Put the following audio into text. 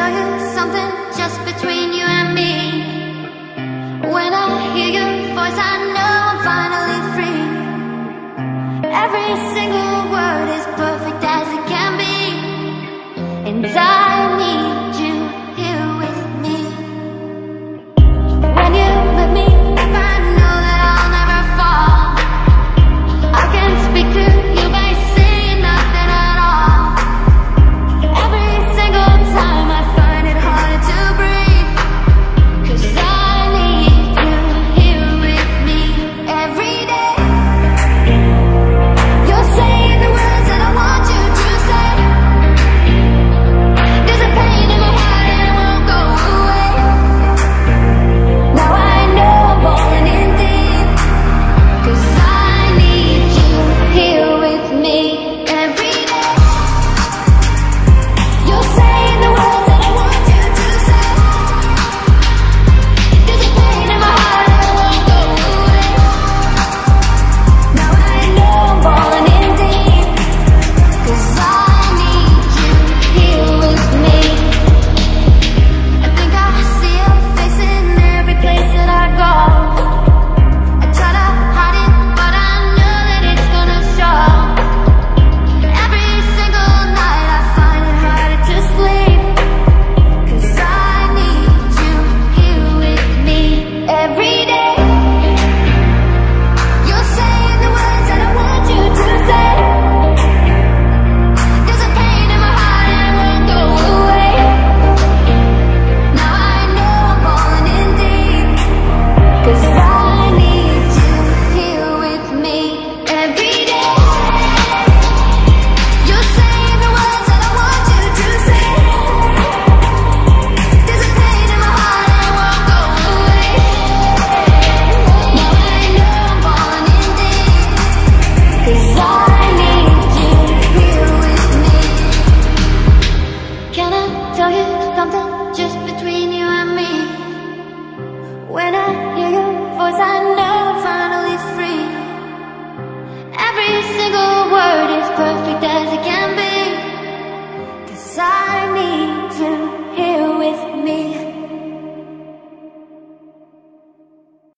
tell you something just between you and me. When I hear your voice, I know I'm finally free. Every single word is perfect as it can be, and I